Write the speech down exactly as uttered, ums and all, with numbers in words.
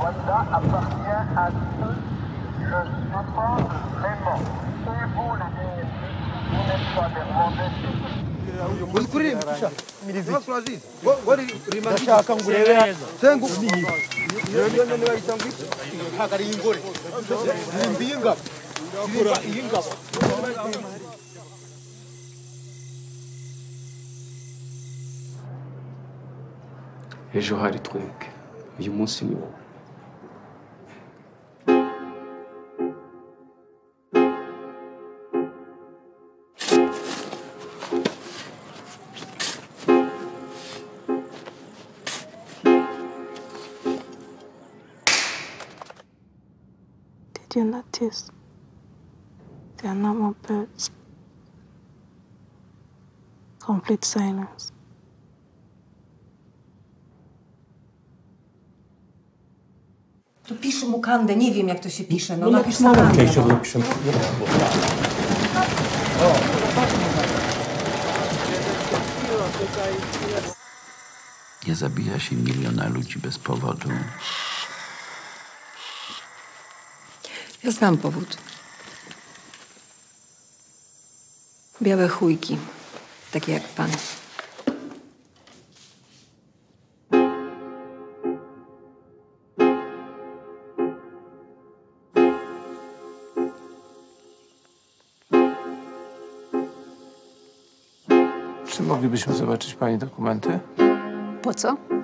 Rwanda appartient à ceux qui le défendent vraiment. Et vous, les D M P, vous n'êtes pas des Rwandais. ejo hari twebwe uyu munsi ni wowe. Did you notice? There are no more birds. Complete silence. To piszę mu kandę, nie wiem jak to się pisze. No, No napisz małą kandę. częścią napiszę. Nie zabija się miliona ludzi bez powodu. Ja znam powód. Białe chujki, takie jak pan. Czy moglibyśmy zobaczyć pani dokumenty? Po co?